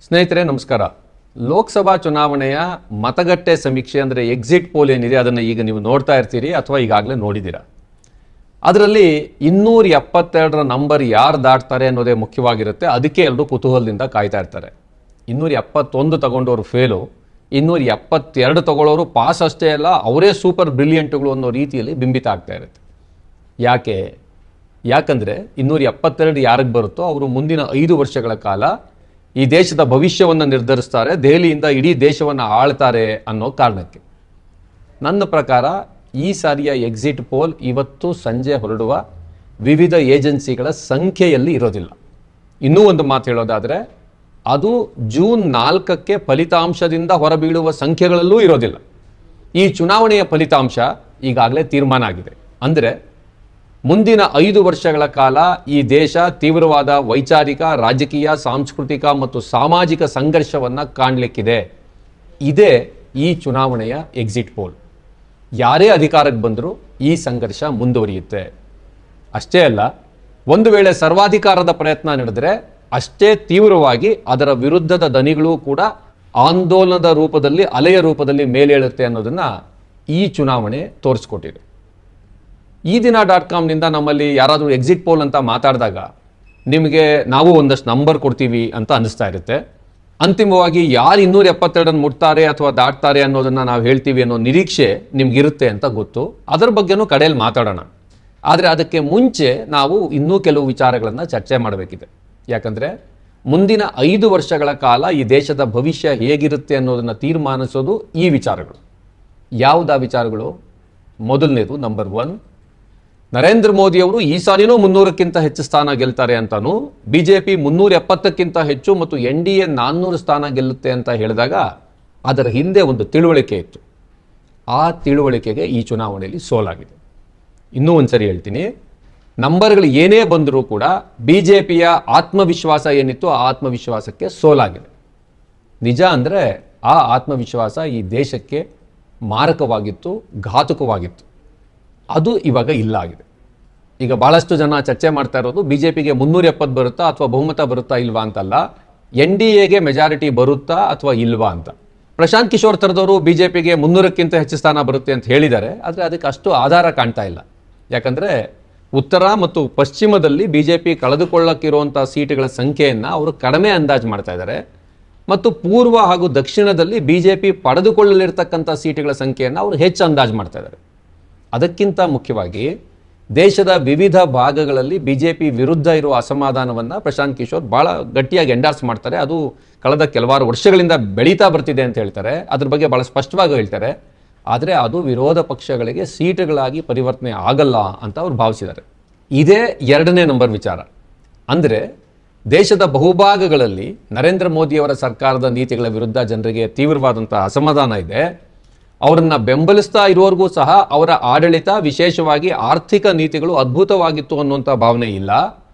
ಸ್ನೇಹಿತರೆ ನಮಸ್ಕಾರ. ಲೋಕಸಭಾ ಚುನಾವಣೆಯ ಮತಗಟ್ಟೆ ಸಮೀಕ್ಷೆ ಅಂದರೆ ಎಕ್ಸಿಟ್ ಪೋಲ್ ಏನಿದೆ ಅದನ್ನು ಈಗ ನೀವು ನೋಡ್ತಾ ಇರ್ತೀರಿ ಅಥವಾ ಈಗಾಗಲೇ ನೋಡಿದ್ದೀರಾ. ಅದರಲ್ಲಿ 272ರ ನಂಬರ್ ಯಾರು ದಾಟ್ತಾರೆ ಅನ್ನೋದೇ ಮುಖ್ಯವಾಗಿರುತ್ತೆ. ಅದಕ್ಕೆ ಎಲ್ಲರೂ ಕುತೂಹಲದಿಂದ ಕಾಯ್ತಾ ಇರ್ತಾರೆ. 271 ತಗೊಂಡವರು ಫೇಲು, 272 ತಗೊಳ್ಳೋರು ಪಾಸ್ ಅಷ್ಟೇ ಅಲ್ಲ, ಅವರೇ ಸೂಪರ್ ಬ್ರಿಲಿಯಂಟ್ಗಳು ಅನ್ನೋ ರೀತಿಯಲ್ಲಿ ಬಿಂಬಿತ ಆಗ್ತಾ ಇರುತ್ತೆ. ಯಾಕಂದರೆ 272 ಯಾರಿಗೆ ಬರುತ್ತೋ ಅವರು ಮುಂದಿನ 5 ವರ್ಷಗಳ ಕಾಲ ಈ ದೇಶದ ಭವಿಷ್ಯವನ್ನು ನಿರ್ಧರಿಸ್ತಾರೆ, ದೆಹಲಿಯಿಂದ ಇಡೀ ದೇಶವನ್ನು ಆಳ್ತಾರೆ ಅನ್ನೋ ಕಾರಣಕ್ಕೆ. ನನ್ನ ಪ್ರಕಾರ ಈ ಸಾರಿಯ ಎಕ್ಸಿಟ್ ಪೋಲ್ ಇವತ್ತು ಸಂಜೆ ಹೊರಡುವ ವಿವಿಧ ಏಜೆನ್ಸಿಗಳ ಸಂಖ್ಯೆಯಲ್ಲಿ ಇರೋದಿಲ್ಲ. ಇನ್ನೂ ಒಂದು ಮಾತು ಹೇಳೋದಾದರೆ, ಅದು ಜೂನ್ 4ಕ್ಕೆ ಫಲಿತಾಂಶದಿಂದ ಹೊರಬೀಳುವ ಸಂಖ್ಯೆಗಳಲ್ಲೂ ಇರೋದಿಲ್ಲ. ಈ ಚುನಾವಣೆಯ ಫಲಿತಾಂಶ ಈಗಾಗಲೇ ತೀರ್ಮಾನ ಆಗಿದೆ. ಅಂದರೆ ಮುಂದಿನ 5 ವರ್ಷಗಳ ಕಾಲ ಈ ದೇಶ ತೀವ್ರವಾದ ವೈಚಾರಿಕ, ರಾಜಕೀಯ, ಸಾಂಸ್ಕೃತಿಕ ಮತ್ತು ಸಾಮಾಜಿಕ ಸಂಘರ್ಷವನ್ನು ಕಾಣಲಿಕ್ಕಿದೆ. ಇದೇ ಈ ಚುನಾವಣೆಯ ಎಕ್ಸಿಟ್ ಪೋಲ್. ಯಾರೇ ಅಧಿಕಾರಕ್ಕೆ ಬಂದರೂ ಈ ಸಂಘರ್ಷ ಮುಂದುವರಿಯುತ್ತೆ. ಅಷ್ಟೇ ಅಲ್ಲ, ಒಂದು ವೇಳೆ ಸರ್ವಾಧಿಕಾರದ ಪ್ರಯತ್ನ ನಡೆದರೆ ಅಷ್ಟೇ ತೀವ್ರವಾಗಿ ಅದರ ವಿರುದ್ಧದ ದನಿಗಳು ಕೂಡ ಆಂದೋಲನದ ರೂಪದಲ್ಲಿ, ಅಲೆಯ ರೂಪದಲ್ಲಿ ಮೇಲೇಳುತ್ತೆ ಅನ್ನೋದನ್ನು ಈ ಚುನಾವಣೆ ತೋರಿಸ್ಕೊಟ್ಟಿದೆ. ಈ ದಿನ .comನಿಂದ ನಮ್ಮಲ್ಲಿ ಯಾರಾದರೂ ಎಕ್ಸಿಟ್ ಪೋಲ್ ಅಂತ ಮಾತಾಡಿದಾಗ ನಿಮಗೆ ನಾವು ಒಂದಷ್ಟು ನಂಬರ್ ಕೊಡ್ತೀವಿ ಅಂತ ಅನ್ನಿಸ್ತಾ ಇರುತ್ತೆ. ಅಂತಿಮವಾಗಿ ಯಾರು 272 ಮುಟ್ತಾರೆ ಅಥವಾ ದಾಟ್ತಾರೆ ಅನ್ನೋದನ್ನು ನಾವು ಹೇಳ್ತೀವಿ ಅನ್ನೋ ನಿರೀಕ್ಷೆ ನಿಮಗಿರುತ್ತೆ ಅಂತ ಗೊತ್ತು. ಅದರ ಬಗ್ಗೆನೂ ಕಡೆಯಲ್ಲಿ ಮಾತಾಡೋಣ. ಆದರೆ ಅದಕ್ಕೆ ಮುಂಚೆ ನಾವು ಇನ್ನೂ ಕೆಲವು ವಿಚಾರಗಳನ್ನು ಚರ್ಚೆ ಮಾಡಬೇಕಿದೆ. ಯಾಕಂದರೆ ಮುಂದಿನ 5 ವರ್ಷಗಳ ಕಾಲ ಈ ದೇಶದ ಭವಿಷ್ಯ ಹೇಗಿರುತ್ತೆ ಅನ್ನೋದನ್ನು ತೀರ್ಮಾನಿಸೋದು ಈ ವಿಚಾರಗಳು. ಯಾವುದಾ ವಿಚಾರಗಳು? ಮೊದಲನೇದು, ನಂಬರ್ 1, ನರೇಂದ್ರ ಮೋದಿ ಅವರು ಈ ಸಾರಿನೂ 300ಕ್ಕಿಂತ ಹೆಚ್ಚು ಸ್ಥಾನ ಗೆಲ್ತಾರೆ ಅಂತಾನು, ಬಿಜೆಪಿ 370ಕ್ಕಿಂತ ಹೆಚ್ಚು ಮತ್ತು NDA 400 ಸ್ಥಾನ ಗೆಲ್ಲುತ್ತೆ ಅಂತ ಹೇಳಿದಾಗ ಅದರ ಹಿಂದೆ ಒಂದು ತಿಳುವಳಿಕೆ ಇತ್ತು. ಆ ತಿಳುವಳಿಕೆಗೆ ಈ ಚುನಾವಣೆಯಲ್ಲಿ ಸೋಲಾಗಿದೆ. ಇನ್ನೂ ಒಂದ್ಸರಿ ಹೇಳ್ತೀನಿ, ನಂಬರ್ಗಳು ಏನೇ ಬಂದರೂ ಕೂಡ ಬಿಜೆಪಿಯ ಆತ್ಮವಿಶ್ವಾಸ ಏನಿತ್ತು ಆ ಆತ್ಮವಿಶ್ವಾಸಕ್ಕೆ ಸೋಲಾಗಿದೆ. ನಿಜ ಅಂದರೆ ಆ ಆತ್ಮವಿಶ್ವಾಸ ಈ ದೇಶಕ್ಕೆ ಮಾರಕವಾಗಿತ್ತು, ಘಾತುಕವಾಗಿತ್ತು. ಅದು ಇವಾಗ ಇಲ್ಲ ಆಗಿದೆ. ಈಗ ಭಾಳಷ್ಟು ಜನ ಚರ್ಚೆ ಮಾಡ್ತಾ ಇರೋದು ಬಿಜೆಪಿಗೆ 370 ಬರುತ್ತಾ ಅಥವಾ ಬಹುಮತ ಬರುತ್ತಾ ಇಲ್ವಾ ಅಂತಲ್ಲ, NDAಗೆ ಮೆಜಾರಿಟಿ ಬರುತ್ತಾ ಅಥವಾ ಇಲ್ವಾ ಅಂತ. ಪ್ರಶಾಂತ್ ಕಿಶೋರ್ ಥರದವರು ಬಿಜೆಪಿಗೆ 300ಕ್ಕಿಂತ ಹೆಚ್ಚು ಸ್ಥಾನ ಬರುತ್ತೆ ಅಂತ ಹೇಳಿದ್ದಾರೆ. ಆದರೆ ಅದಕ್ಕೆ ಅಷ್ಟು ಆಧಾರ ಕಾಣ್ತಾ ಇಲ್ಲ. ಯಾಕಂದರೆ ಉತ್ತರ ಮತ್ತು ಪಶ್ಚಿಮದಲ್ಲಿ ಬಿಜೆಪಿ ಕಳೆದುಕೊಳ್ಳಕ್ಕಿರುವಂಥ ಸೀಟುಗಳ ಸಂಖ್ಯೆಯನ್ನು ಅವರು ಕಡಿಮೆ ಅಂದಾಜು ಮಾಡ್ತಾ ಇದ್ದಾರೆ ಮತ್ತು ಪೂರ್ವ ಹಾಗೂ ದಕ್ಷಿಣದಲ್ಲಿ ಬಿಜೆಪಿ ಪಡೆದುಕೊಳ್ಳಲಿರ್ತಕ್ಕಂಥ ಸೀಟುಗಳ ಸಂಖ್ಯೆಯನ್ನು ಅವರು ಹೆಚ್ಚು ಅಂದಾಜು ಮಾಡ್ತಾ ಇದ್ದಾರೆ. ಅದಕ್ಕಿಂತ ಮುಖ್ಯವಾಗಿ ದೇಶದ ವಿವಿಧ ಭಾಗಗಳಲ್ಲಿ ಬಿಜೆಪಿ ವಿರುದ್ಧ ಇರುವ ಅಸಮಾಧಾನವನ್ನು ಪ್ರಶಾಂತ್ ಕಿಶೋರ್ ಭಾಳ ಗಟ್ಟಿಯಾಗಿ ಎಂಡಾರ್ಸ್ ಮಾಡ್ತಾರೆ. ಅದು ಕಳೆದ ಕೆಲವಾರು ವರ್ಷಗಳಿಂದ ಬೆಳೀತಾ ಬರ್ತಿದೆ ಅಂತ ಹೇಳ್ತಾರೆ. ಅದ್ರ ಬಗ್ಗೆ ಭಾಳ ಸ್ಪಷ್ಟವಾಗಿ ಹೇಳ್ತಾರೆ. ಆದರೆ ಅದು ವಿರೋಧ ಪಕ್ಷಗಳಿಗೆ ಸೀಟುಗಳಾಗಿ ಪರಿವರ್ತನೆ ಆಗಲ್ಲ ಅಂತ ಅವ್ರು ಭಾವಿಸಿದ್ದಾರೆ. ಇದೇ 2ನೇ ನಂಬರ್ ವಿಚಾರ. ಅಂದರೆ ದೇಶದ ಬಹುಭಾಗಗಳಲ್ಲಿ ನರೇಂದ್ರ ಮೋದಿಯವರ ಸರ್ಕಾರದ ನೀತಿಗಳ ವಿರುದ್ಧ ಜನರಿಗೆ ತೀವ್ರವಾದಂಥ ಅಸಮಾಧಾನ ಇದೆ. ಅವರನ್ನು ಬೆಂಬಲಿಸ್ತಾ ಇರುವವರೆಗೂ ಸಹ ಅವರ ಆಡಳಿತ, ವಿಶೇಷವಾಗಿ ಆರ್ಥಿಕ ನೀತಿಗಳು ಅದ್ಭುತವಾಗಿತ್ತು ಅನ್ನುವಂಥ ಭಾವನೆ ಇಲ್ಲ.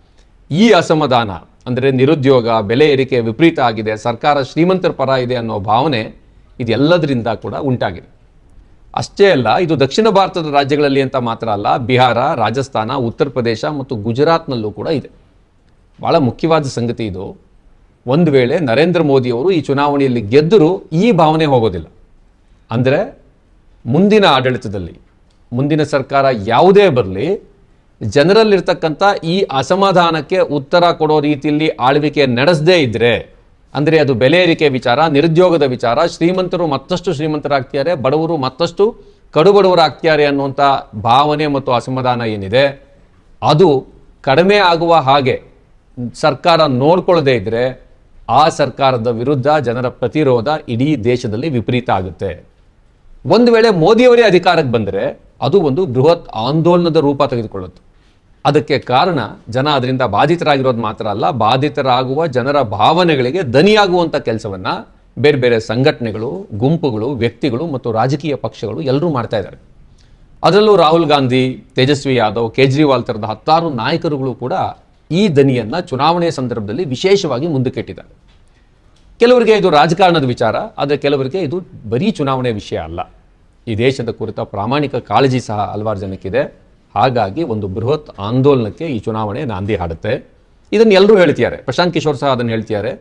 ಈ ಅಸಮಾಧಾನ ಅಂದರೆ ನಿರುದ್ಯೋಗ, ಬೆಲೆ ಏರಿಕೆ ವಿಪರೀತ ಆಗಿದೆ, ಸರ್ಕಾರ ಶ್ರೀಮಂತರ ಪರ ಇದೆ ಅನ್ನೋ ಭಾವನೆ ಇದೆಲ್ಲದರಿಂದ ಕೂಡ ಉಂಟಾಗಿದೆ. ಅಷ್ಟೇ ಅಲ್ಲ, ಇದು ದಕ್ಷಿಣ ಭಾರತದ ರಾಜ್ಯಗಳಲ್ಲಿ ಅಂತ ಮಾತ್ರ ಅಲ್ಲ, ಬಿಹಾರ, ರಾಜಸ್ಥಾನ, ಉತ್ತರ ಪ್ರದೇಶ ಮತ್ತು ಗುಜರಾತ್ನಲ್ಲೂ ಕೂಡ ಇದೆ. ಭಾಳ ಮುಖ್ಯವಾದ ಸಂಗತಿ ಇದು. ಒಂದು ವೇಳೆ ನರೇಂದ್ರ ಮೋದಿಯವರು ಈ ಚುನಾವಣೆಯಲ್ಲಿ ಗೆದ್ದರೂ ಈ ಭಾವನೆ ಹೋಗೋದಿಲ್ಲ. ಅಂದರೆ ಮುಂದಿನ ಆಡಳಿತದಲ್ಲಿ, ಮುಂದಿನ ಸರ್ಕಾರ ಯಾವುದೇ ಬರಲಿ, ಜನರಲ್ಲಿರ್ತಕ್ಕಂಥ ಈ ಅಸಮಾಧಾನಕ್ಕೆ ಉತ್ತರ ಕೊಡೋ ರೀತಿಯಲ್ಲಿ ಆಳ್ವಿಕೆ ನಡೆಸದೇ ಇದ್ದರೆ, ಅಂದರೆ ಅದು ಬೆಲೆ ಏರಿಕೆ ವಿಚಾರ, ನಿರುದ್ಯೋಗದ ವಿಚಾರ, ಶ್ರೀಮಂತರು ಮತ್ತಷ್ಟು ಶ್ರೀಮಂತರಾಗ್ತಾರೆ, ಬಡವರು ಮತ್ತಷ್ಟು ಕಡುಬಡವರಾಗ್ತಾರೆ ಅನ್ನುವಂಥ ಭಾವನೆ ಮತ್ತು ಅಸಮಾಧಾನ ಏನಿದೆ ಅದು ಕಡಿಮೆ ಆಗುವ ಹಾಗೆ ಸರ್ಕಾರ ನೋಡ್ಕೊಳ್ಳದೇ ಇದ್ದರೆ ಆ ಸರ್ಕಾರದ ವಿರುದ್ಧ ಜನರ ಪ್ರತಿರೋಧ ಇಡೀ ದೇಶದಲ್ಲಿ ವಿಪರೀತ ಆಗುತ್ತೆ. ಒಂದು ವೇಳೆ ಮೋದಿಯವರೇ ಅಧಿಕಾರಕ್ಕೆ ಬಂದರೆ ಅದು ಒಂದು ಬೃಹತ್ ಆಂದೋಲನದ ರೂಪ ತೆಗೆದುಕೊಳ್ಳುತ್ತೆ. ಅದಕ್ಕೆ ಕಾರಣ ಜನ ಅದರಿಂದ ಬಾಧಿತರಾಗಿರೋದು ಮಾತ್ರ ಅಲ್ಲ, ಬಾಧಿತರಾಗುವ ಜನರ ಭಾವನೆಗಳಿಗೆ ದನಿಯಾಗುವಂಥ ಕೆಲಸವನ್ನು ಬೇರೆ ಬೇರೆ ಸಂಘಟನೆಗಳು, ಗುಂಪುಗಳು, ವ್ಯಕ್ತಿಗಳು ಮತ್ತು ರಾಜಕೀಯ ಪಕ್ಷಗಳು ಎಲ್ಲರೂ ಮಾಡ್ತಾ ಇದ್ದಾರೆ. ಅದರಲ್ಲೂ ರಾಹುಲ್ ಗಾಂಧಿ, ತೇಜಸ್ವಿ ಯಾದವ್, ಕೇಜ್ರಿವಾಲ್ ಥರದ 10 ನಾಯಕರುಗಳು ಕೂಡ ಈ ದನಿಯನ್ನು ಚುನಾವಣೆ ಸಂದರ್ಭದಲ್ಲಿ ವಿಶೇಷವಾಗಿ ಮುಂದಕ್ಕಿಟ್ಟಿದ್ದಾರೆ. ಕೆಲವರಿಗೆ ಇದು ರಾಜಕಾರಣದ ವಿಚಾರ, ಆದರೆ ಕೆಲವರಿಗೆ ಇದು ಬರೀ ಚುನಾವಣೆ ವಿಷಯ ಅಲ್ಲ. ಈ ದೇಶದ ಕುರಿತ ಪ್ರಾಮಾಣಿಕ ಕಾಳಜಿ ಸಹ ಹಲವಾರು ಜನಕ್ಕಿದೆ. ಹಾಗಾಗಿ ಒಂದು ಬೃಹತ್ ಆಂದೋಲನಕ್ಕೆ ಈ ಚುನಾವಣೆ ನಾಂದಿ ಹಾಡುತ್ತೆ. ಇದನ್ನು ಎಲ್ಲರೂ ಹೇಳ್ತಿದ್ದಾರೆ. ಪ್ರಶಾಂತ್ ಕಿಶೋರ್ ಸಹ ಅದನ್ನು ಹೇಳ್ತಿದ್ದಾರೆ.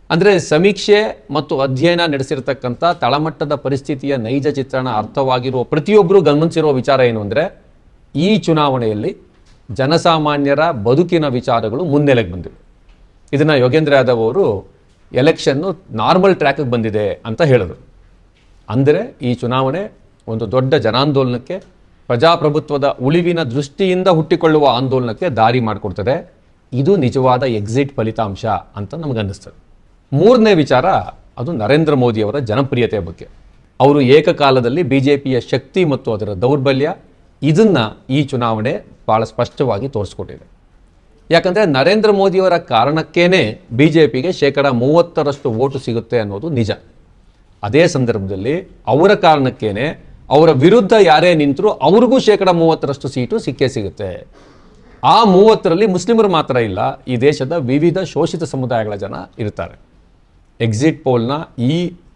ಅಂದರೆ ಸಮೀಕ್ಷೆ ಮತ್ತು ಅಧ್ಯಯನ ನಡೆಸಿರ್ತಕ್ಕಂಥ ತಳಮಟ್ಟದ ಪರಿಸ್ಥಿತಿಯ ನೈಜ ಚಿತ್ರಣ ಅರ್ಥವಾಗಿರುವ ಪ್ರತಿಯೊಬ್ಬರು ಗಮನಿಸಿರುವ ವಿಚಾರ ಏನು ಅಂದರೆ, ಈ ಚುನಾವಣೆಯಲ್ಲಿ ಜನಸಾಮಾನ್ಯರ ಬದುಕಿನ ವಿಚಾರಗಳು ಮುನ್ನೆಲೆಗೆ ಬಂದಿವೆ. ಇದನ್ನು ಯೋಗೇಂದ್ರ ಯಾದವ್ ಅವರು ಎಲೆಕ್ಷನ್ನು ನಾರ್ಮಲ್ ಟ್ರ್ಯಾಕಿಗೆ ಬಂದಿದೆ ಅಂತ ಹೇಳಿದ್ರು. ಅಂದರೆ ಈ ಚುನಾವಣೆ ಒಂದು ದೊಡ್ಡ ಜನಾಂದೋಲನಕ್ಕೆ, ಪ್ರಜಾಪ್ರಭುತ್ವದ ಉಳಿವಿನ ದೃಷ್ಟಿಯಿಂದ ಹುಟ್ಟಿಕೊಳ್ಳುವ ಆಂದೋಲನಕ್ಕೆ ದಾರಿ ಮಾಡಿಕೊಡ್ತದೆ. ಇದು ನಿಜವಾದ ಎಕ್ಸಿಟ್ ಫಲಿತಾಂಶ ಅಂತ ನಮಗನ್ನಿಸ್ತದೆ. ಮೂರನೇ ವಿಚಾರ ಅದು ನರೇಂದ್ರ ಮೋದಿಯವರ ಜನಪ್ರಿಯತೆಯ ಬಗ್ಗೆ. ಅವರು ಏಕಕಾಲದಲ್ಲಿ BJPಯ ಶಕ್ತಿ ಮತ್ತು ಅದರ ದೌರ್ಬಲ್ಯ, ಇದನ್ನು ಈ ಚುನಾವಣೆ ಭಾಳ ಸ್ಪಷ್ಟವಾಗಿ ತೋರಿಸ್ಕೊಟ್ಟಿದೆ. ಯಾಕಂದರೆ ನರೇಂದ್ರ ಮೋದಿಯವರ ಕಾರಣಕ್ಕೇ BJPಗೆ 30% ವೋಟು ಸಿಗುತ್ತೆ ಅನ್ನೋದು ನಿಜ. ಅದೇ ಸಂದರ್ಭದಲ್ಲಿ ಅವರ ಕಾರಣಕ್ಕೇನೆ ಅವರ ವಿರುದ್ಧ ಯಾರೇ ನಿಂತರೂ ಅವ್ರಿಗೂ 30% ಸೀಟು ಸಿಕ್ಕೇ ಸಿಗುತ್ತೆ. ಆ 30ರಲ್ಲಿ ಮುಸ್ಲಿಮರು ಮಾತ್ರ ಇಲ್ಲ, ಈ ದೇಶದ ವಿವಿಧ ಶೋಷಿತ ಸಮುದಾಯಗಳ ಜನ ಇರ್ತಾರೆ. ಎಕ್ಸಿಟ್ ಪೋಲ್ನ ಈ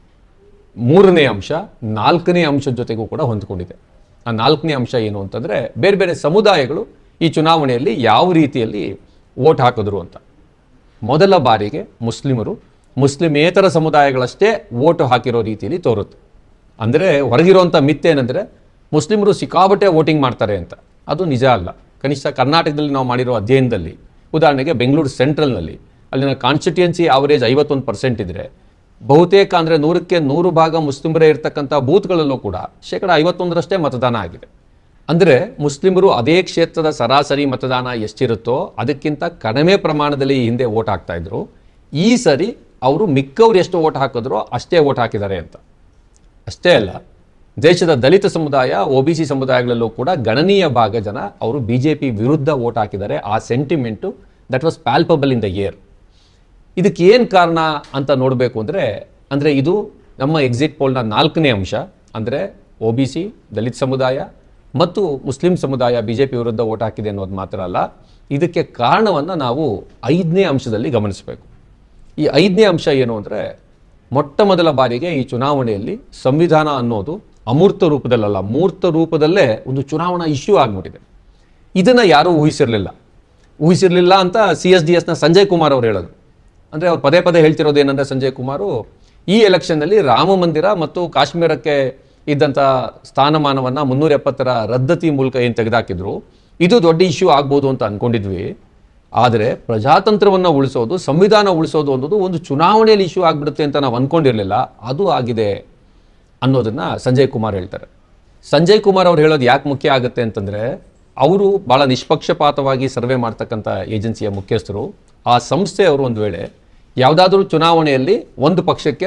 ಮೂರನೇ ಅಂಶ 4ನೇ ಅಂಶದ ಜೊತೆಗೂ ಕೂಡ ಹೊಂದಿಕೊಂಡಿದೆ. ಆ 4ನೇ ಅಂಶ ಏನು ಅಂತಂದರೆ, ಬೇರೆ ಬೇರೆ ಸಮುದಾಯಗಳು ಈ ಚುನಾವಣೆಯಲ್ಲಿ ಯಾವ ರೀತಿಯಲ್ಲಿ ವೋಟ್ ಹಾಕಿದ್ರು ಅಂತ. ಮೊದಲ ಬಾರಿಗೆ ಮುಸ್ಲಿಮರು ಮುಸ್ಲಿಮೇತರ ಸಮುದಾಯಗಳಷ್ಟೇ ವೋಟು ಹಾಕಿರೋ ರೀತಿಯಲ್ಲಿ ತೋರುತ್ತೆ. ಅಂದರೆ ಹೊರಗಿರುವಂಥ ಮಿಥ್ ಏನಂದರೆ ಮುಸ್ಲಿಮರು ಸಿಕ್ಕಾಬಟ್ಟೆ ವೋಟಿಂಗ್ ಮಾಡ್ತಾರೆ ಅಂತ. ಅದು ನಿಜ ಅಲ್ಲ. ಕನಿಷ್ಠ ಕರ್ನಾಟಕದಲ್ಲಿ ನಾವು ಮಾಡಿರೋ ಅಧ್ಯಯನದಲ್ಲಿ, ಉದಾಹರಣೆಗೆ ಬೆಂಗಳೂರು ಸೆಂಟ್ರಲ್ನಲ್ಲಿ ಅಲ್ಲಿನ ಕಾನ್ಸ್ಟಿಟ್ಯೂಯೆನ್ಸಿ ಆವರೇಜ್ 51% ಇದ್ದರೆ, ಬಹುತೇಕ ಅಂದರೆ 100ಕ್ಕೆ 100 ಭಾಗ ಮುಸ್ಲಿಮರೇ ಇರ್ತಕ್ಕಂಥ ಬೂತ್ಗಳಲ್ಲೂ ಕೂಡ 51%ರಷ್ಟೇ ಮತದಾನ ಆಗಿದೆ. ಅಂದರೆ ಮುಸ್ಲಿಮರು ಅದೇ ಕ್ಷೇತ್ರದ ಸರಾಸರಿ ಮತದಾನ ಎಷ್ಟಿರುತ್ತೋ ಅದಕ್ಕಿಂತ ಕಡಿಮೆ ಪ್ರಮಾಣದಲ್ಲಿ ಹಿಂದೆ ವೋಟ್ ಹಾಕ್ತಾ ಇದ್ರು. ಈ ಸರಿ ಅವರು ಮಿಕ್ಕವ್ರು ಎಷ್ಟು ವೋಟ್ ಹಾಕಿದ್ರೋ ಅಷ್ಟೇ ವೋಟ್ ಹಾಕಿದ್ದಾರೆ ಅಂತ. ಅಷ್ಟೇ ಅಲ್ಲ, ದೇಶದ ದಲಿತ ಸಮುದಾಯ, OBC ಸಮುದಾಯಗಳಲ್ಲೂ ಕೂಡ ಗಣನೀಯ ಭಾಗ ಜನ ಅವರು BJP ವಿರುದ್ಧ ವೋಟ್ ಹಾಕಿದ್ದಾರೆ. ಆ sentiment that was palpable in the air. ಇದಕ್ಕೆ ಏನು ಕಾರಣ ಅಂತ ನೋಡಬೇಕು ಅಂದರೆ ಇದು ನಮ್ಮ ಎಕ್ಸಿಟ್ ಪೋಲ್ನ 4ನೇ ಅಂಶ. ಅಂದರೆ OBC, ದಲಿತ ಸಮುದಾಯ ಮತ್ತು ಮುಸ್ಲಿಂ ಸಮುದಾಯ BJP ವಿರುದ್ಧ ವೋಟ್ ಹಾಕಿದೆ ಅನ್ನೋದು ಮಾತ್ರ ಅಲ್ಲ, ಇದಕ್ಕೆ ಕಾರಣವನ್ನು ನಾವು 5ನೇ ಅಂಶದಲ್ಲಿ ಗಮನಿಸಬೇಕು. ಈ 5ನೇ ಅಂಶ ಏನು ಅಂದರೆ, ಮೊಟ್ಟ ಮೊದಲ ಬಾರಿಗೆ ಈ ಚುನಾವಣೆಯಲ್ಲಿ ಸಂವಿಧಾನ ಅನ್ನೋದು ಅಮೂರ್ತ ರೂಪದಲ್ಲ, ಮೂರ್ತ ರೂಪದಲ್ಲೇ ಒಂದು ಚುನಾವಣಾ ಇಶ್ಯೂ ಆಗಿಬಿಟ್ಟಿದೆ. ಇದನ್ನು ಯಾರೂ ಊಹಿಸಿರಲಿಲ್ಲ ಅಂತ CSDSನ ಸಂಜಯ್ ಕುಮಾರ್ ಅವರು ಹೇಳೋದು. ಅಂದರೆ ಅವ್ರು ಪದೇ ಪದೇ ಹೇಳ್ತಿರೋದು ಏನಂದರೆ, ಸಂಜಯ್ ಕುಮಾರು ಈ ಎಲೆಕ್ಷನ್ನಲ್ಲಿ ರಾಮ ಮಂದಿರ ಮತ್ತು ಕಾಶ್ಮೀರಕ್ಕೆ ಇದ್ದಂಥ ಸ್ಥಾನಮಾನವನ್ನು 370ರ ರದ್ದತಿ ಮೂಲಕ ಏನು ತೆಗೆದುಹಾಕಿದ್ರು, ಇದು ದೊಡ್ಡ ಇಶ್ಯೂ ಆಗ್ಬೋದು ಅಂತ ಅಂದ್ಕೊಂಡಿದ್ವಿ. ಆದರೆ ಪ್ರಜಾತಂತ್ರವನ್ನು ಉಳಿಸೋದು, ಸಂವಿಧಾನ ಉಳಿಸೋದು ಅನ್ನೋದು ಒಂದು ಚುನಾವಣೆಯಲ್ಲಿ ಇಶ್ಯೂ ಆಗಿಬಿಡುತ್ತೆ ಅಂತ ನಾವು ಅಂದ್ಕೊಂಡಿರಲಿಲ್ಲ. ಅದು ಆಗಿದೆ ಅನ್ನೋದನ್ನು ಸಂಜಯ್ ಕುಮಾರ್ ಹೇಳ್ತಾರೆ. ಸಂಜಯ್ ಕುಮಾರ್ ಅವ್ರು ಹೇಳೋದು ಯಾಕೆ ಮುಖ್ಯ ಆಗುತ್ತೆ ಅಂತಂದರೆ, ಅವರು ಭಾಳ ನಿಷ್ಪಕ್ಷಪಾತವಾಗಿ ಸರ್ವೆ ಮಾಡ್ತಕ್ಕಂಥ ಏಜೆನ್ಸಿಯ ಮುಖ್ಯಸ್ಥರು. ಆ ಸಂಸ್ಥೆಯವರು ಒಂದು ವೇಳೆ ಯಾವುದಾದ್ರೂ ಚುನಾವಣೆಯಲ್ಲಿ ಒಂದು ಪಕ್ಷಕ್ಕೆ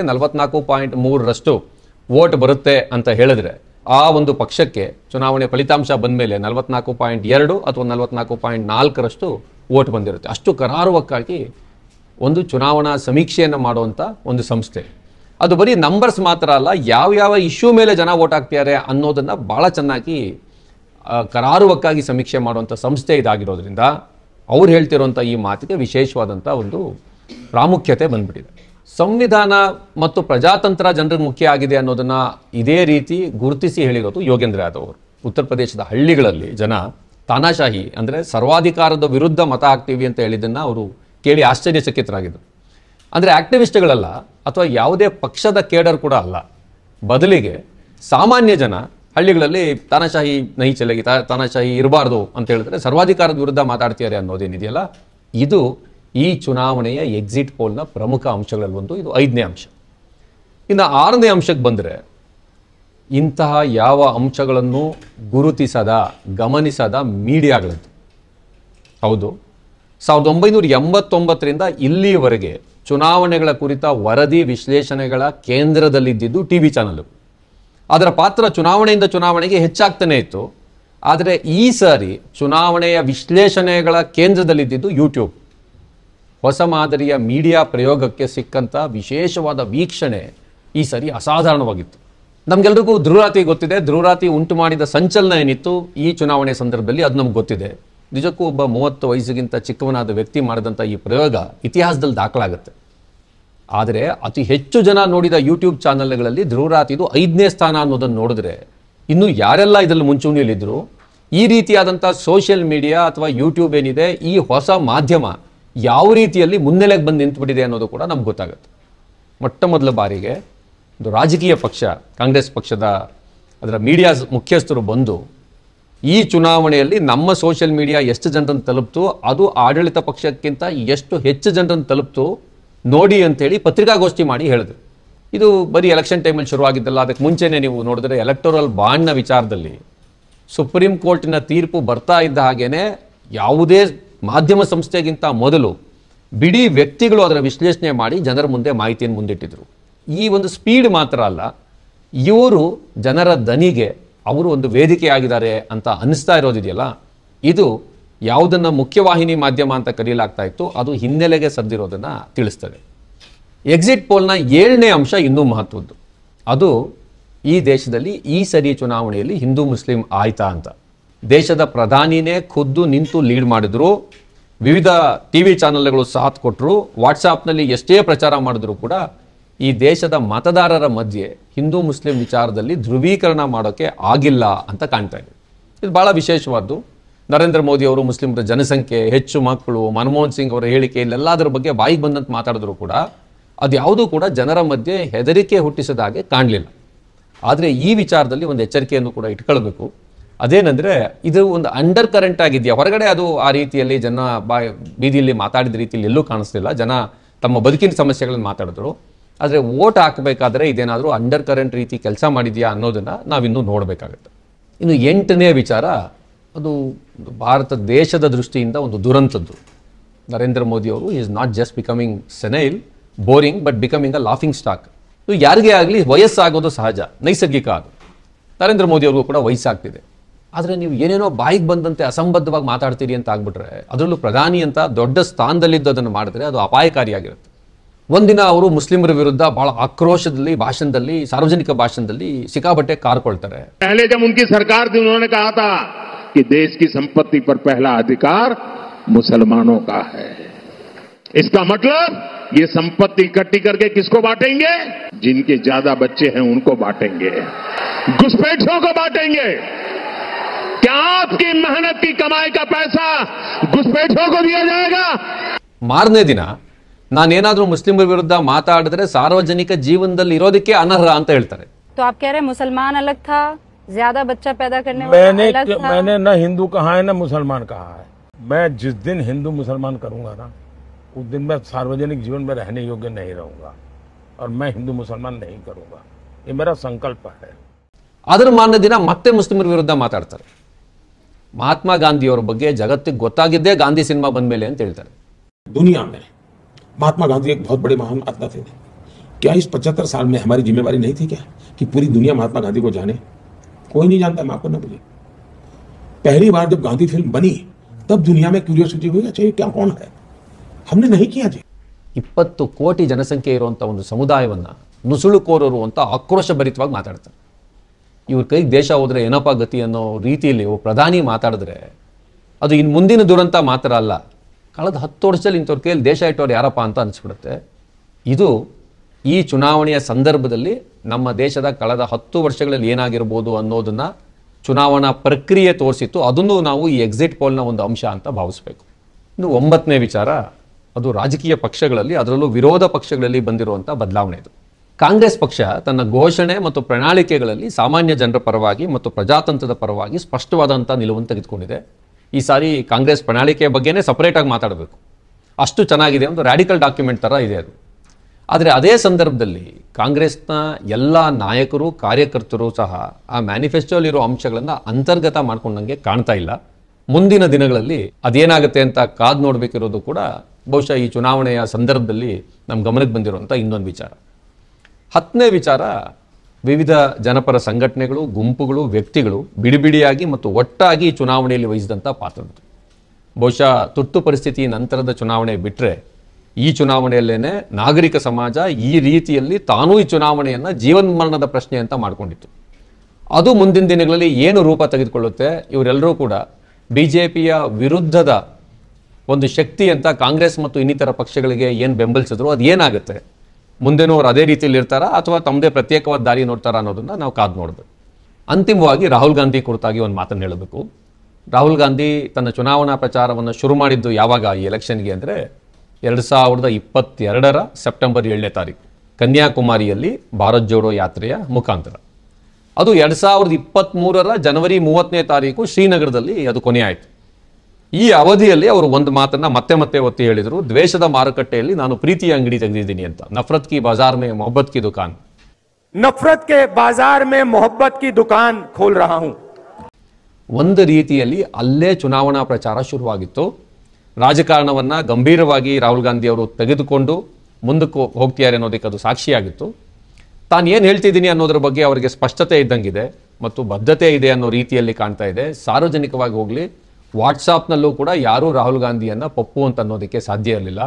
44.3% ವೋಟ್ ಬರುತ್ತೆ ಅಂತ ಹೇಳಿದ್ರೆ, ಆ ಒಂದು ಪಕ್ಷಕ್ಕೆ ಚುನಾವಣೆ ಫಲಿತಾಂಶ ಬಂದ ಮೇಲೆ 44.2 ಅಥವಾ 44.4ರಷ್ಟು ವೋಟ್ ಬಂದಿರುತ್ತೆ. ಅಷ್ಟು ಕರಾರುವಕ್ಕಾಗಿ ಒಂದು ಚುನಾವಣಾ ಸಮೀಕ್ಷೆಯನ್ನು ಮಾಡುವಂಥ ಒಂದು ಸಂಸ್ಥೆ. ಅದು ಬರೀ ನಂಬರ್ಸ್ ಮಾತ್ರ ಅಲ್ಲ, ಯಾವ ಇಶ್ಯೂ ಮೇಲೆ ಜನ ವೋಟ್ ಹಾಕ್ತಿದ್ದಾರೆ ಅನ್ನೋದನ್ನು ಭಾಳ ಚೆನ್ನಾಗಿ ಕರಾರುವಕ್ಕಾಗಿ ಸಮೀಕ್ಷೆ ಮಾಡುವಂಥ ಸಂಸ್ಥೆ ಇದಾಗಿರೋದ್ರಿಂದ ಅವ್ರು ಹೇಳ್ತಿರೋಂಥ ಈ ಮಾತಿಗೆ ವಿಶೇಷವಾದಂಥ ಒಂದು ಪ್ರಾಮುಖ್ಯತೆ ಬಂದ್ಬಿಟ್ಟಿದೆ. ಸಂವಿಧಾನ ಮತ್ತು ಪ್ರಜಾತಂತ್ರ ಜನರಿಗೆ ಮುಖ್ಯ ಆಗಿದೆ ಅನ್ನೋದನ್ನು ಇದೇ ರೀತಿ ಗುರುತಿಸಿ ಹೇಳಿರೋದು ಯೋಗೇಂದ್ರ ಯಾದವ್ ಅವರು. ಉತ್ತರ ಪ್ರದೇಶದ ಹಳ್ಳಿಗಳಲ್ಲಿ ಜನ ತಾನಾಶಾಹಿ ಅಂದರೆ ಸರ್ವಾಧಿಕಾರದ ವಿರುದ್ಧ ಮತ ಹಾಕ್ತೀವಿ ಅಂತ ಹೇಳಿದ್ದನ್ನು ಅವರು ಕೇಳಿ ಆಶ್ಚರ್ಯಚಕಿತರಾಗಿದ್ದರು. ಅಂದರೆ ಆಕ್ಟಿವಿಸ್ಟ್ಗಳಲ್ಲ ಅಥವಾ ಯಾವುದೇ ಪಕ್ಷದ ಕೇಡರ್ ಕೂಡ ಅಲ್ಲ, ಬದಲಿಗೆ ಸಾಮಾನ್ಯ ಜನ ಹಳ್ಳಿಗಳಲ್ಲಿ ತಾನಾಶಾಹಿ ನಹಿ ಚಲೆಗಿ, ತಾನಾಶಾಹಿ ಇರಬಾರ್ದು ಅಂತ ಹೇಳಿದ್ರೆ ಸರ್ವಾಧಿಕಾರದ ವಿರುದ್ಧ ಮಾತಾಡ್ತಿದ್ದಾರೆ ಅನ್ನೋದೇನಿದೆಯಲ್ಲ, ಇದು ಈ ಚುನಾವಣೆಯ ಎಕ್ಸಿಟ್ ಪೋಲ್ನ ಪ್ರಮುಖ ಅಂಶಗಳಲ್ಲಿ ಒಂದು. ಇದು 5ನೇ ಅಂಶ. ಇನ್ನು 6ನೇ ಅಂಶಕ್ಕೆ ಬಂದರೆ, ಇಂತಹ ಯಾವ ಅಂಶಗಳನ್ನು ಗುರುತಿಸದ, ಗಮನಿಸದ ಮೀಡಿಯಾಗಳದ್ದು. ಹೌದು, 1989ರಿಂದ ಇಲ್ಲಿಯವರೆಗೆ ಚುನಾವಣೆಗಳ ಕುರಿತ ವರದಿ ವಿಶ್ಲೇಷಣೆಗಳ ಕೇಂದ್ರದಲ್ಲಿದ್ದಿದ್ದು TV ಚಾನಲ್. ಅದರ ಪಾತ್ರ ಚುನಾವಣೆಯಿಂದ ಚುನಾವಣೆಗೆ ಹೆಚ್ಚಾಗ್ತಾನೆ ಇತ್ತು. ಆದರೆ ಈ ಸಾರಿ ಚುನಾವಣೆಯ ವಿಶ್ಲೇಷಣೆಗಳ ಕೇಂದ್ರದಲ್ಲಿದ್ದಿದ್ದು ಯೂಟ್ಯೂಬ್. ಹೊಸ ಮಾದರಿಯ ಮೀಡಿಯಾ ಪ್ರಯೋಗಕ್ಕೆ ಸಿಕ್ಕಂಥ ವಿಶೇಷವಾದ ವೀಕ್ಷಣೆ ಈ ಸರಿ ಅಸಾಧಾರಣವಾಗಿತ್ತು. ನಮಗೆಲ್ರಿಗೂ ಧ್ರುವರಾತಿ ಗೊತ್ತಿದೆ. ಧ್ರುವರಾತಿ ಉಂಟು ಮಾಡಿದ ಸಂಚಲನ ಏನಿತ್ತು ಈ ಚುನಾವಣೆ ಸಂದರ್ಭದಲ್ಲಿ ಅದು ನಮ್ಗೆ ಗೊತ್ತಿದೆ. ನಿಜಕ್ಕೂ ಒಬ್ಬ 30 ವಯಸ್ಸಿಗಿಂತ ಚಿಕ್ಕವನಾದ ವ್ಯಕ್ತಿ ಮಾಡಿದಂಥ ಈ ಪ್ರಯೋಗ ಇತಿಹಾಸದಲ್ಲಿ ದಾಖಲಾಗುತ್ತೆ. ಆದರೆ ಅತಿ ಹೆಚ್ಚು ಜನ ನೋಡಿದ ಯೂಟ್ಯೂಬ್ ಚಾನಲ್ಗಳಲ್ಲಿ ಧ್ರುವರಾತಿದು 5ನೇ ಸ್ಥಾನ ಅನ್ನೋದನ್ನು ನೋಡಿದ್ರೆ, ಇನ್ನು ಯಾರೆಲ್ಲ ಇದರಲ್ಲಿ ಮುಂಚೂಣಿಯಲ್ಲಿದ್ದರು, ಈ ರೀತಿಯಾದಂಥ ಸೋಷಿಯಲ್ ಮೀಡಿಯಾ ಅಥವಾ ಯೂಟ್ಯೂಬ್ ಏನಿದೆ, ಈ ಹೊಸ ಮಾಧ್ಯಮ ಯಾವ ರೀತಿಯಲ್ಲಿ ಮುನ್ನೆಲೆಗೆ ಬಂದು ನಿಂತುಬಿಟ್ಟಿದೆ ಅನ್ನೋದು ಕೂಡ ನಮ್ಗೆ ಗೊತ್ತಾಗುತ್ತೆ. ಮೊಟ್ಟ ಮೊದಲ ಬಾರಿಗೆ ಒಂದು ರಾಜಕೀಯ ಪಕ್ಷ ಕಾಂಗ್ರೆಸ್ ಪಕ್ಷದ ಅದರ ಮೀಡಿಯಾ ಮುಖ್ಯಸ್ಥರು ಬಂದು ಈ ಚುನಾವಣೆಯಲ್ಲಿ ನಮ್ಮ ಸೋಷಿಯಲ್ ಮೀಡಿಯಾ ಎಷ್ಟು ಜನರನ್ನು ತಲುಪ್ತು, ಅದು ಆಡಳಿತ ಪಕ್ಷಕ್ಕಿಂತ ಎಷ್ಟು ಹೆಚ್ಚು ಜನರನ್ನು ತಲುಪ್ತು ನೋಡಿ ಅಂತೇಳಿ ಪತ್ರಿಕಾಗೋಷ್ಠಿ ಮಾಡಿ ಹೇಳಿದ್ರು. ಇದು ಬರೀ ಎಲೆಕ್ಷನ್ ಟೈಮಲ್ಲಿ ಶುರುವಾಗಿದ್ದಲ್ಲ, ಅದಕ್ಕೆ ಮುಂಚೆನೇ ನೀವು ನೋಡಿದ್ರೆ ಎಲೆಕ್ಟೋರಲ್ ಬಾಂಡ್ನ ವಿಚಾರದಲ್ಲಿ ಸುಪ್ರೀಂ ಕೋರ್ಟಿನ ತೀರ್ಪು ಬರ್ತಾ ಇದ್ದ ಹಾಗೇನೆ ಯಾವುದೇ ಮಾಧ್ಯಮ ಸಂಸ್ಥೆಗಿಂತ ಮೊದಲು ಬಿಡಿ ವ್ಯಕ್ತಿಗಳು ಅದರ ವಿಶ್ಲೇಷಣೆ ಮಾಡಿ ಜನರ ಮುಂದೆ ಮಾಹಿತಿಯನ್ನು ಮುಂದಿಟ್ಟಿದ್ರು. ಈ ಒಂದು ಸ್ಪೀಡ್ ಮಾತ್ರ ಅಲ್ಲ, ಇವರು ಜನರ ದನಿಗೆ ಅವರು ಒಂದು ವೇದಿಕೆ ಆಗಿದ್ದಾರೆ ಅಂತ ಅನಿಸ್ತಾ ಇರೋದಿದೆಯಲ್ಲ, ಇದು ಯಾವುದನ್ನು ಮುಖ್ಯವಾಹಿನಿ ಮಾಧ್ಯಮ ಅಂತ ಕರೆಯಲಾಗ್ತಾ ಇತ್ತು ಅದು ಹಿನ್ನೆಲೆಗೆ ಸದ್ದಿರೋದನ್ನು ತಿಳಿಸ್ತದೆ. ಎಕ್ಸಿಟ್ ಪೋಲ್ನ 7ನೇ ಅಂಶ ಇನ್ನೂ ಮಹತ್ವದ್ದು. ಅದು ಈ ದೇಶದಲ್ಲಿ ಈ ಸರಿ ಚುನಾವಣೆಯಲ್ಲಿ ಹಿಂದೂ ಮುಸ್ಲಿಂ ಆಯ್ತಾ ಅಂತ. ದೇಶದ ಪ್ರಧಾನಿನೇ ಖುದ್ದು ನಿಂತು ಲೀಡ್ ಮಾಡಿದ್ರು, ವಿವಿಧ TV ಚಾನೆಲ್ಗಳು ಸಾಥ್ ಕೊಟ್ಟರು, ವಾಟ್ಸಾಪ್ನಲ್ಲಿ ಎಷ್ಟೇ ಪ್ರಚಾರ ಮಾಡಿದ್ರು ಕೂಡ ಈ ದೇಶದ ಮತದಾರರ ಮಧ್ಯೆ ಹಿಂದೂ ಮುಸ್ಲಿಂ ವಿಚಾರದಲ್ಲಿ ಧ್ರುವೀಕರಣ ಮಾಡೋಕ್ಕೆ ಆಗಿಲ್ಲ ಅಂತ ಕಾಣ್ತಾ ಇದೆ. ಇದು ಭಾಳ ವಿಶೇಷವಾದ್ದು. ನರೇಂದ್ರ ಮೋದಿ ಅವರು ಮುಸ್ಲಿಮರ ಜನಸಂಖ್ಯೆ, ಹೆಚ್ಚು ಮಕ್ಕಳು, ಮನಮೋಹನ್ ಸಿಂಗ್ ಅವರ ಹೇಳಿಕೆ ಇಲ್ಲೆಲ್ಲದರ ಬಗ್ಗೆ ಬಾಯಿಗೆ ಬಂದಂತೆ ಮಾತಾಡಿದ್ರು ಕೂಡ ಅದ್ಯಾವುದೂ ಕೂಡ ಜನರ ಮಧ್ಯೆ ಹೆದರಿಕೆ ಹುಟ್ಟಿಸಿದ ಹಾಗೆ ಕಾಣಲಿಲ್ಲ. ಆದರೆ ಈ ವಿಚಾರದಲ್ಲಿ ಒಂದು ಎಚ್ಚರಿಕೆಯನ್ನು ಕೂಡ ಇಟ್ಕೊಳ್ಬೇಕು. ಅದೇನೆಂದರೆ ಇದು ಒಂದು ಅಂಡರ್ ಕರೆಂಟ್ ಆಗಿದೆಯಾ, ಹೊರಗಡೆ ಅದು ಆ ರೀತಿಯಲ್ಲಿ ಜನ ಬೀದಿಯಲ್ಲಿ ಮಾತಾಡಿದ ರೀತಿಯಲ್ಲಿ ಎಲ್ಲೂ ಕಾಣಿಸ್ತಿಲ್ಲ. ಜನ ತಮ್ಮ ಬದುಕಿನ ಸಮಸ್ಯೆಗಳನ್ನು ಮಾತಾಡಿದ್ರು. ಆದರೆ ವೋಟ್ ಹಾಕಬೇಕಾದ್ರೆ ಇದೇನಾದರೂ ಅಂಡರ್ ಕರೆಂಟ್ ರೀತಿ ಕೆಲಸ ಮಾಡಿದೆಯಾ ಅನ್ನೋದನ್ನು ನಾವಿನ್ನೂ ನೋಡಬೇಕಾಗುತ್ತೆ. ಇನ್ನು 8ನೇ ವಿಚಾರ, ಅದು ಭಾರತ ದೇಶದ ದೃಷ್ಟಿಯಿಂದ ಒಂದು ದುರಂತದ್ದು. ನರೇಂದ್ರ ಮೋದಿ ಅವರು is not just becoming senile, boring, but becoming a laughing stock. ಇದು ಯಾರಿಗೇ ಆಗಲಿ ವಯಸ್ಸಾಗೋದು ಸಹಜ, ನೈಸರ್ಗಿಕ. ಅದು ನರೇಂದ್ರ ಮೋದಿ ಅವ್ರಿಗೂ ಕೂಡ ವಯಸ್ಸಾಗ್ತಿದೆ. ಆದರೆ ನೀವು ಏನೇನೋ ಬಾಯಿಗೆ ಬಂದಂತೆ ಅಸಂಬದ್ಧವಾಗಿ ಮಾತಾಡ್ತೀರಿ ಅಂತ ಆಗ್ಬಿಟ್ರೆ, ಅದರಲ್ಲೂ ಪ್ರಧಾನಿ ಅಂತ ದೊಡ್ಡ ಸ್ಥಾನದಲ್ಲಿದ್ದು ಅದನ್ನು ಮಾಡಿದ್ರೆ ಅದು ಅಪಾಯಕಾರಿಯಾಗಿರುತ್ತೆ. ಒಂದಿನ ಅವರು ಮುಸ್ಲಿಮರ ವಿರುದ್ಧ ಬಹಳ ಆಕ್ರೋಶದಲ್ಲಿ ಭಾಷಣದಲ್ಲಿ, ಸಾರ್ವಜನಿಕ ಭಾಷಣದಲ್ಲಿ ಸಿಕ್ಕಾಪಟ್ಟೆ ಕಾರ್ಕೊಳ್ತಾರೆ. पहले जब उनकी सरकार थी उन्होंने कहा था कि देश की संपत्ति पर पहला अधिकार मुसलमानों का है। इसका मतलब ये संपत्ति इकट्ठी करके किसको बांटेंगे? जिनके ज्यादा बच्चे हैं उनको बांटेंगे, घुसपैठियों को बांटेंगे। क्या आपकी मेहनत की कमाई का पैसा घुसपैठियों को दिया जाएगा? ಮಾರನೇ ದಿನ ನಾನೇನಾದ್ರೂ ಮುಸ್ಲಿಮರ ವಿರುದ್ಧ ಮಾತಾಡಿದ್ರೆ ಸಾರ್ವಜನಿಕ ಜೀವನದಲ್ಲಿ ಇರೋದಕ್ಕೆ ಅನರ್ಹ ಅಂತ ಹೇಳ್ತಾರೆ. तो आप कह रहे हैं मुसलमान अलग था, ज्यादा बच्चा पैदा करने वाला अलग था? मैंने न हिंदू कहा है न मुसलमान कहा है। मैं जिस दिन हिंदू मुसलमान करूंगा ना, उस दिन मैं सार्वजनिक जीवन में रहने योग्य नहीं रहूंगा, और मैं हिंदू मुसलमान नहीं करूंगा। ये मेरा संकल्प है. ಅದರ ಮಾರನೇ ದಿನ ಮತ್ತೆ ಮುಸ್ಲಿಮರ ವಿರುದ್ಧ ಮಾತಾಡ್ತಾರೆ. ಮಹಾತ್ಮ ಗಾಂಧಿ ಅವರ ಬಗ್ಗೆ ಜಗತ್ತಿಗೆ ಗೊತ್ತಾಗಿದ್ದೇ ಗಾಂಧಿ ಸಿನಿಮಾ ಬಂದ ಮೇಲೆ ಅಂತ ಹೇಳ್ತಾರೆ. दुनिया में महात्मा गांधी एक बहुत बड़े महान आत्मा थे। क्या इस 75 साल में हमारी जिम्मेवारी नहीं थी क्या कि पूरी दुनिया महात्मा गांधी को जाने? कोई नहीं जानता, माफ करना मुझे। पहली बार जब गांधी फिल्म बनी तब दुनिया में क्यूरियोसिटी हुई, अच्छा ये क्या कौन है? हमने नहीं किया जी। 20 ಕೋಟಿ ಜನಸಂಖ್ಯೆ ಇರುವಂಥ ಒಂದು ಸಮುದಾಯವನ್ನು ನುಸುಳುಕೋರರು ಅಂತ ಆಕ್ರೋಶಭರಿತವಾಗಿ ಮಾತಾಡ್ತಾರೆ. ಇವ್ರ ಕೈಗೆ ದೇಶ ಹೋದರೆ ಏನಪ್ಪ ಗತಿ ಅನ್ನೋ ರೀತಿಯಲ್ಲಿ ಪ್ರಧಾನಿ ಮಾತಾಡಿದ್ರೆ ಅದು ಇನ್ನು ಮುಂದಿನ ದುರಂತ ಮಾತ್ರ ಅಲ್ಲ, ಕಳೆದ 10 ವರ್ಷದಲ್ಲಿ ಇಂಥವ್ರ ಕೈಯಲ್ಲಿ ದೇಶ ಇಟ್ಟವ್ರು ಯಾರಪ್ಪ ಅಂತ ಅನಿಸ್ಬಿಡುತ್ತೆ. ಇದು ಈ ಚುನಾವಣೆಯ ಸಂದರ್ಭದಲ್ಲಿ ನಮ್ಮ ದೇಶದ ಕಳೆದ 10 ವರ್ಷಗಳಲ್ಲಿ ಏನಾಗಿರ್ಬೋದು ಅನ್ನೋದನ್ನು ಚುನಾವಣಾ ಪ್ರಕ್ರಿಯೆ ತೋರಿಸಿತ್ತು. ಅದನ್ನು ನಾವು ಈ ಎಕ್ಸಿಟ್ ಪೋಲ್ನ ಒಂದು ಅಂಶ ಅಂತ ಭಾವಿಸಬೇಕು. ಇನ್ನು 9ನೇ ವಿಚಾರ, ಅದು ರಾಜಕೀಯ ಪಕ್ಷಗಳಲ್ಲಿ, ಅದರಲ್ಲೂ ವಿರೋಧ ಪಕ್ಷಗಳಲ್ಲಿ ಬಂದಿರುವಂಥ ಬದಲಾವಣೆ. ಇದು ಕಾಂಗ್ರೆಸ್ ಪಕ್ಷ ತನ್ನ ಘೋಷಣೆ ಮತ್ತು ಪ್ರಣಾಳಿಕೆಗಳಲ್ಲಿ ಸಾಮಾನ್ಯ ಜನರ ಪರವಾಗಿ ಮತ್ತು ಪ್ರಜಾತಂತ್ರದ ಪರವಾಗಿ ಸ್ಪಷ್ಟವಾದಂಥ ನಿಲುವನ್ನು ತೆಗೆದುಕೊಂಡಿದೆ. ಈ ಸಾರಿ ಕಾಂಗ್ರೆಸ್ ಪ್ರಣಾಳಿಕೆಯ ಬಗ್ಗೆನೇ ಸಪರೇಟಾಗಿ ಮಾತಾಡಬೇಕು, ಅಷ್ಟು ಚೆನ್ನಾಗಿದೆ, ಒಂದು ರ್ಯಾಡಿಕಲ್ ಡಾಕ್ಯುಮೆಂಟ್ ಥರ ಇದೆ ಅದು. ಆದರೆ ಅದೇ ಸಂದರ್ಭದಲ್ಲಿ ಕಾಂಗ್ರೆಸ್ನ ಎಲ್ಲ ನಾಯಕರು ಕಾರ್ಯಕರ್ತರು ಸಹ ಆ ಮ್ಯಾನಿಫೆಸ್ಟೋಲಿರೋ ಅಂಶಗಳನ್ನು ಅಂತರ್ಗತ ಮಾಡ್ಕೊಂಡಂಗೆ ಕಾಣ್ತಾ ಇಲ್ಲ. ಮುಂದಿನ ದಿನಗಳಲ್ಲಿ ಅದೇನಾಗುತ್ತೆ ಅಂತ ಕಾದು ನೋಡಬೇಕಿರೋದು ಕೂಡ ಬಹುಶಃ ಈ ಚುನಾವಣೆಯ ಸಂದರ್ಭದಲ್ಲಿ ನಮ್ಮ ಗಮನಕ್ಕೆ ಬಂದಿರುವಂಥ ಇನ್ನೊಂದು ವಿಚಾರ. 10ನೇ ವಿಚಾರ, ವಿವಿಧ ಜನಪರ ಸಂಘಟನೆಗಳು, ಗುಂಪುಗಳು, ವ್ಯಕ್ತಿಗಳು ಬಿಡಿಬಿಡಿಯಾಗಿ ಮತ್ತು ಒಟ್ಟಾಗಿ ಈ ಚುನಾವಣೆಯಲ್ಲಿ ವಹಿಸಿದಂಥ ಪಾತ್ರದ್ದು. ಬಹುಶಃ ತುರ್ತು ಪರಿಸ್ಥಿತಿ ನಂತರದ ಚುನಾವಣೆ ಬಿಟ್ಟರೆ ಈ ಚುನಾವಣೆಯಲ್ಲೇನೆ ನಾಗರಿಕ ಸಮಾಜ ಈ ರೀತಿಯಲ್ಲಿ ತಾನೂ ಈ ಚುನಾವಣೆಯನ್ನು ಜೀವನ್ಮರಣದ ಪ್ರಶ್ನೆ ಅಂತ ಮಾಡಿಕೊಂಡಿತ್ತು. ಅದು ಮುಂದಿನ ದಿನಗಳಲ್ಲಿ ಏನು ರೂಪ ತೆಗೆದುಕೊಳ್ಳುತ್ತೆ, ಇವರೆಲ್ಲರೂ ಕೂಡ BJPಯ ವಿರುದ್ಧದ ಒಂದು ಶಕ್ತಿ ಅಂತ ಕಾಂಗ್ರೆಸ್ ಮತ್ತು ಇನ್ನಿತರ ಪಕ್ಷಗಳಿಗೆ ಏನು ಬೆಂಬಲಿಸಿದ್ರು ಅದು ಏನಾಗುತ್ತೆ, ಮುಂದೆನೂ ಅವ್ರು ಅದೇ ರೀತಿಯಲ್ಲಿ ಇರ್ತಾರಾ ಅಥವಾ ತಮ್ಮದೇ ಪ್ರತ್ಯೇಕವಾದ ದಾರಿ ನೋಡ್ತಾರಾ ಅನ್ನೋದನ್ನು ನಾವು ಕಾದು ನೋಡಬೇಕು. ಅಂತಿಮವಾಗಿ ರಾಹುಲ್ ಗಾಂಧಿ ಕುರಿತಾಗಿ ಒಂದು ಮಾತನ್ನು ಹೇಳಬೇಕು. ರಾಹುಲ್ ಗಾಂಧಿ ತನ್ನ ಚುನಾವಣಾ ಪ್ರಚಾರವನ್ನು ಶುರು ಮಾಡಿದ್ದು ಯಾವಾಗ ಈ ಎಲೆಕ್ಷನ್ಗೆ ಅಂದರೆ 2022 ಸೆಪ್ಟೆಂಬರ್ 7ನೇ ತಾರೀಕು. ಕನ್ಯಾಕುಮಾರಿಯಲ್ಲಿ ಭಾರತ್ ಜೋಡೋ ಯಾತ್ರೆಯ ಮುಖಾಂತರ. ಅದು 2023 ಜನವರಿ 30ನೇ ತಾರೀಕು ಶ್ರೀನಗರದಲ್ಲಿ ಅದು ಕೊನೆಯಾಯಿತು. ಈ ಅವಧಿಯಲ್ಲಿ ಅವರು ಒಂದು ಮಾತನ್ನ ಮತ್ತೆ ಮತ್ತೆ ಒತ್ತಿ ಹೇಳಿದರು, ದ್ವೇಷದ ಮಾರುಕಟ್ಟೆಯಲ್ಲಿ ನಾನು ಪ್ರೀತಿಯ ಅಂಗಡಿ ತೆಗೆದಿದ್ದೀನಿ ಅಂತ. ನಫರತ್ ಕಿ ಬಾಜಾರ್ ಮೇ ಮೊಹಬ್ಬತ್ ಕಿ ದುಕಾನ್, नफरत के बाजार में मोहब्बत की दुकान खोल रहा हूं. ಒಂದು ರೀತಿಯಲ್ಲಿ ಅಲ್ಲೇ ಚುನಾವಣಾ ಪ್ರಚಾರ ಶುರುವಾಗಿತ್ತು. ರಾಜಕಾರಣವನ್ನ ಗಂಭೀರವಾಗಿ ರಾಹುಲ್ ಗಾಂಧಿ ಅವರು ತೆಗೆದುಕೊಂಡು ಮುಂದಕ್ಕೆ ಹೋಗ್ತಿದ್ದಾರೆ ಅನ್ನೋದಕ್ಕೆ ಅದು ಸಾಕ್ಷಿಯಾಗಿತ್ತು. ತಾನು ಏನು ಹೇಳ್ತಿದ್ದೀನಿ ಅನ್ನೋದ್ರ ಬಗ್ಗೆ ಅವರಿಗೆ ಸ್ಪಷ್ಟತೆ ಇದ್ದಂಗಿದೆ ಮತ್ತು ಬದ್ಧತೆ ಇದೆ ಅನ್ನೋ ರೀತಿಯಲ್ಲಿ ಕಾಣ್ತಾ ಇದೆ. ಸಾರ್ವಜನಿಕವಾಗಿ ಹೋಗಲಿ, ವಾಟ್ಸಾಪ್ನಲ್ಲೂ ಕೂಡ ಯಾರೂ ರಾಹುಲ್ ಗಾಂಧಿಯನ್ನು ಪಪ್ಪು ಅಂತ ಅನ್ನೋದಕ್ಕೆ ಸಾಧ್ಯ ಇರಲಿಲ್ಲ.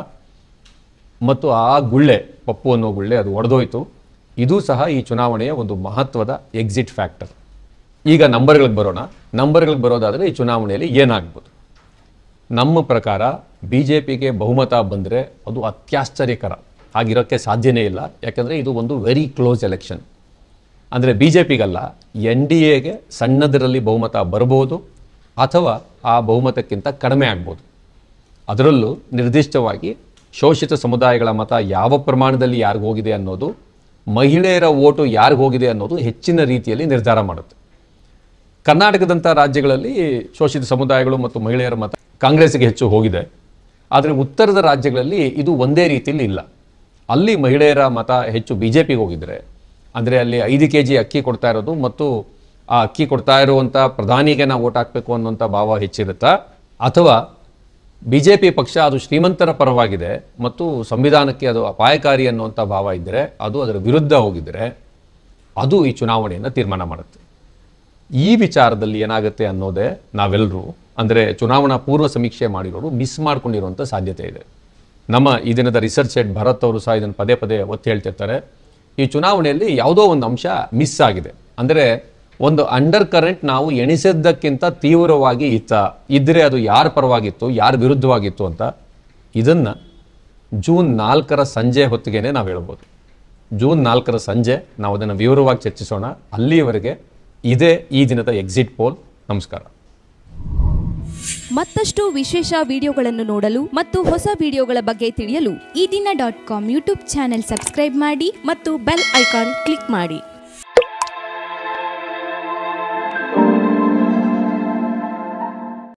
ಮತ್ತು ಆ ಗುಳ್ಳೆ, ಪಪ್ಪು ಅನ್ನೋ ಗುಳ್ಳೆ, ಅದು ಒಡೆದೋಯ್ತು. ಇದು ಸಹ ಈ ಚುನಾವಣೆಯ ಒಂದು ಮಹತ್ವದ ಎಕ್ಸಿಟ್ ಫ್ಯಾಕ್ಟರ್. ಈಗ ನಂಬರ್ಗಳಿಗೆ ಬರೋಣ. ನಂಬರ್ಗಳಿಗೆ ಬರೋದಾದರೆ ಈ ಚುನಾವಣೆಯಲ್ಲಿ ಏನಾಗ್ಬೋದು? ನಮ್ಮ ಪ್ರಕಾರ BJPಗೆ ಬಹುಮತ ಬಂದರೆ ಅದು ಅತ್ಯಾಶ್ಚರ್ಯಕರ, ಆಗಿರೋಕ್ಕೆ ಸಾಧ್ಯನೇ ಇಲ್ಲ. ಯಾಕಂದರೆ ಇದು ಒಂದು ವೆರಿ ಕ್ಲೋಸ್ ಎಲೆಕ್ಷನ್. ಅಂದರೆ BJPಗಲ್ಲ, NDAಗೆ ಸಣ್ಣದರಲ್ಲಿ ಬಹುಮತ ಬರ್ಬೋದು ಅಥವಾ ಆ ಬಹುಮತಕ್ಕಿಂತ ಕಡಿಮೆ ಆಗ್ಬೋದು. ಅದರಲ್ಲೂ ನಿರ್ದಿಷ್ಟವಾಗಿ ಶೋಷಿತ ಸಮುದಾಯಗಳ ಮತ ಯಾವ ಪ್ರಮಾಣದಲ್ಲಿ ಯಾರಿಗೆ ಹೋಗಿದೆ ಅನ್ನೋದು, ಮಹಿಳೆಯರ ಓಟು ಯಾರಿಗೆ ಹೋಗಿದೆ ಅನ್ನೋದು ಹೆಚ್ಚಿನ ರೀತಿಯಲ್ಲಿ ನಿರ್ಧಾರ ಮಾಡುತ್ತೆ. ಕರ್ನಾಟಕದಂಥ ರಾಜ್ಯಗಳಲ್ಲಿ ಶೋಷಿತ ಸಮುದಾಯಗಳು ಮತ್ತು ಮಹಿಳೆಯರ ಮತ ಕಾಂಗ್ರೆಸ್ಗೆ ಹೆಚ್ಚು ಹೋಗಿದೆ. ಆದರೆ ಉತ್ತರದ ರಾಜ್ಯಗಳಲ್ಲಿ ಇದು ಒಂದೇ ರೀತಿಯಲ್ಲಿ ಇಲ್ಲ. ಅಲ್ಲಿ ಮಹಿಳೆಯರ ಮತ ಹೆಚ್ಚು BJPಗೆ ಹೋಗಿದ್ರೆ, ಅಂದರೆ ಅಲ್ಲಿ 5 kg ಅಕ್ಕಿ ಕೊಡ್ತಾ ಇರೋದು ಮತ್ತು ಆ ಅಕ್ಕಿ ಕೊಡ್ತಾ ಇರುವಂಥ ಪ್ರಧಾನಿಗೆ ನಾವು ಓಟ್ ಹಾಕಬೇಕು ಅನ್ನೋಂಥ ಭಾವ ಹೆಚ್ಚಿರುತ್ತಾ, ಅಥವಾ BJP ಪಕ್ಷ ಅದು ಶ್ರೀಮಂತರ ಪರವಾಗಿದೆ ಮತ್ತು ಸಂವಿಧಾನಕ್ಕೆ ಅದು ಅಪಾಯಕಾರಿ ಅನ್ನುವಂಥ ಭಾವ ಇದ್ದರೆ, ಅದು ಅದರ ವಿರುದ್ಧ ಹೋಗಿದ್ರೆ, ಅದು ಈ ಚುನಾವಣೆಯನ್ನು ತೀರ್ಮಾನ ಮಾಡುತ್ತೆ. ಈ ವಿಚಾರದಲ್ಲಿ ಏನಾಗುತ್ತೆ ಅನ್ನೋದೇ ನಾವೆಲ್ಲರೂ, ಅಂದರೆ ಚುನಾವಣಾ ಪೂರ್ವ ಸಮೀಕ್ಷೆ ಮಾಡಿರೋರು ಮಿಸ್ ಮಾಡ್ಕೊಂಡಿರುವಂಥ ಸಾಧ್ಯತೆ ಇದೆ. ನಮ್ಮ ಈ ದಿನದ ರಿಸರ್ಚ್ ಹೆಡ್ ಭರತ್ ಅವರು ಸಹ ಇದನ್ನು ಪದೇ ಪದೇ ಒತ್ತಿ ಹೇಳ್ತಿರ್ತಾರೆ. ಈ ಚುನಾವಣೆಯಲ್ಲಿ ಯಾವುದೋ ಒಂದು ಅಂಶ ಮಿಸ್ ಆಗಿದೆ. ಅಂದರೆ ಒಂದು ಅಂಡರ್ ಕರೆಂಟ್ ನಾವು ಎಣಿಸಿದ್ದಕ್ಕಿಂತ ತೀವ್ರವಾಗಿ ಇದ್ದರೆ ಅದು ಯಾರ ಪರವಾಗಿತ್ತು, ಯಾರ ವಿರುದ್ಧವಾಗಿತ್ತು ಅಂತ, ಇದನ್ನು ಜೂನ್ 4 ಸಂಜೆ ಹೊತ್ತಿಗೆ ನಾವು ಹೇಳ್ಬೋದು. ಜೂನ್ 4 ಸಂಜೆ ನಾವು ಅದನ್ನು ವಿವರವಾಗಿ ಚರ್ಚಿಸೋಣ. ಅಲ್ಲಿಯವರೆಗೆ ಇದೇ ಈ ದಿನದ ಎಕ್ಸಿಟ್ ಪೋಲ್. ನಮಸ್ಕಾರ. ಮತ್ತಷ್ಟು ವಿಶೇಷ ವಿಡಿಯೋಗಳನ್ನು ನೋಡಲು ಮತ್ತು ಹೊಸ ವಿಡಿಯೋಗಳ ಬಗ್ಗೆ ತಿಳಿಯಲು ಈ ದಿನ .com ಯೂಟ್ಯೂಬ್ ಚಾನೆಲ್ ಸಬ್ಸ್ಕ್ರೈಬ್ ಮಾಡಿ ಮತ್ತು ಬೆಲ್ ಐಕಾನ್ ಕ್ಲಿಕ್ ಮಾಡಿ.